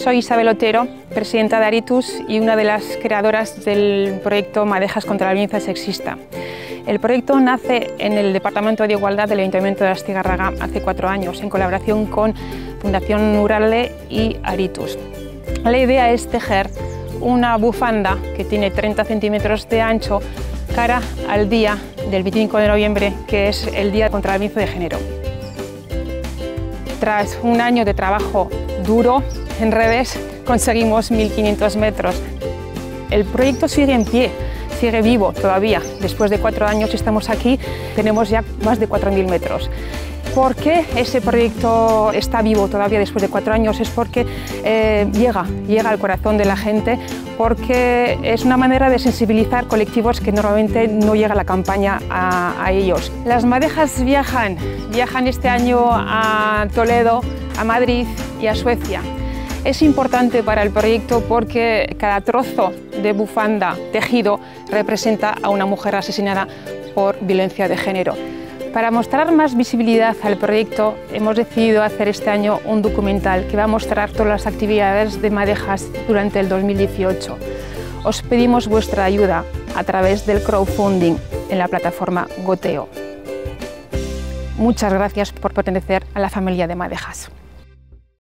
Soy Isabel Otero, presidenta de Aritus y una de las creadoras del proyecto Madejas contra la violencia sexista. El proyecto nace en el Departamento de Igualdad del Ayuntamiento de Astigarraga hace 4 años, en colaboración con Fundación Uralde y Aritus. La idea es tejer una bufanda que tiene 30 centímetros de ancho cara al día del 25 de noviembre, que es el Día contra la Violencia de Género. Tras un año de trabajo duro en redes, conseguimos 1500 metros. El proyecto sigue en pie, sigue vivo todavía. Después de 4 años estamos aquí, tenemos ya más de 4000 metros. ¿Por qué ese proyecto está vivo todavía después de 4 años? Es porque llega al corazón de la gente, porque es una manera de sensibilizar colectivos que normalmente no llega la campaña a ellos. Las madejas viajan este año a Toledo, a Madrid y a Suecia. Es importante para el proyecto porque cada trozo de bufanda tejido representa a una mujer asesinada por violencia de género. Para mostrar más visibilidad al proyecto, hemos decidido hacer este año un documental que va a mostrar todas las actividades de Madejas durante el 2018. Os pedimos vuestra ayuda a través del crowdfunding en la plataforma Goteo. Muchas gracias por pertenecer a la familia de Madejas.